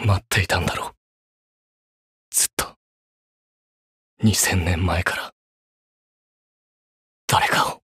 待っていたんだろう。ずっと。2000年前から。誰かを。